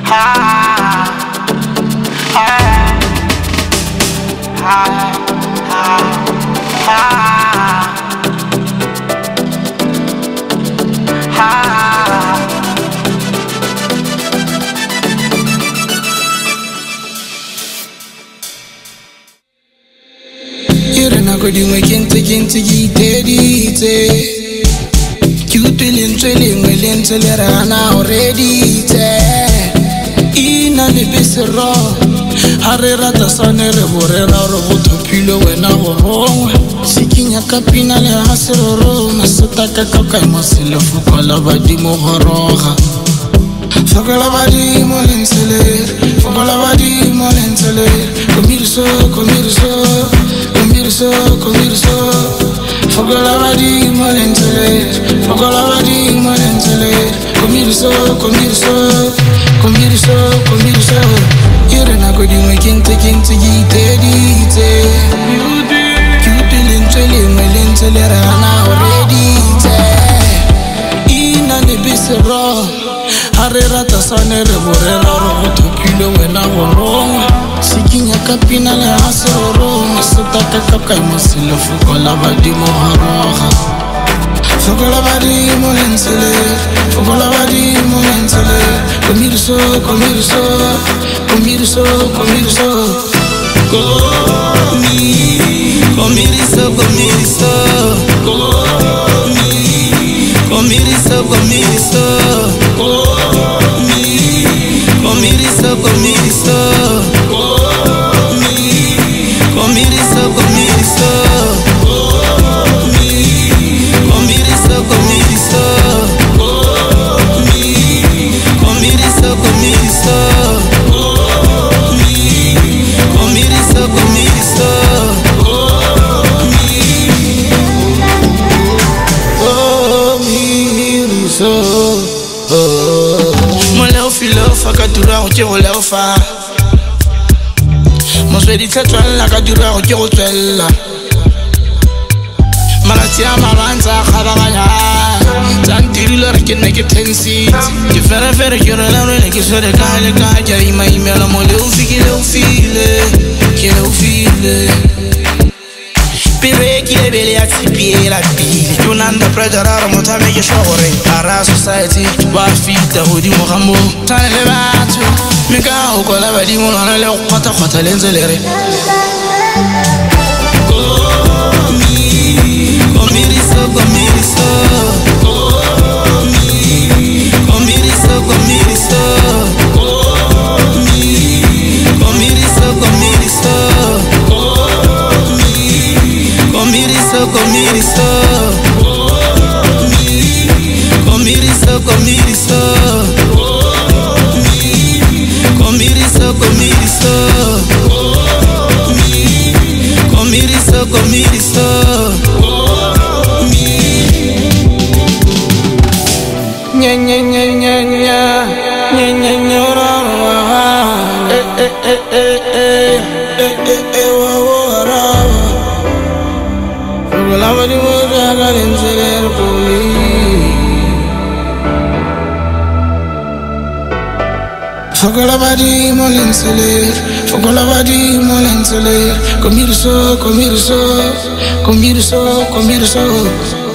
Kodingwe kente gitedite Kutulintwelingwe lentelerana already te Ina lebesero Harera tasane reborera robotopile wena borongwe Sikinya kapina le haseroro Masotaka kaka imasile fukola badimo horoga Fukola badimo lentele Fukola badimo lentele Komirso, komirso Komirso Fukola badimo lentele Fukola badimo lentele Komirso Irena kodingwe kente gitedite Lentele rana already te Ina lebesero Harera tasane reborera robotopile wena borongwe Sikinya kapina le haseroro Masotaka kaka imasile fukola badimo haroga Fukola badimo lentele Fukola badimo lentele Komirso Fakadura o tjego le fa Moswedi tletwella ka dura o tjego tswella Malati a malanza khabaganya Tantirile re ke nne ke tensit Ke fere ke re le ke swere ka le ka ja ima imela mo le o file Ke le o file Pire ki le bele ya tsipiela pile Tunanda prejarara motame ke shore Ara society ba fita hodimo gambo Tane le batho Mika o kola badimo lana le khwata lenzelere Fukola badimo lentele Fukola badimo lentele Komirso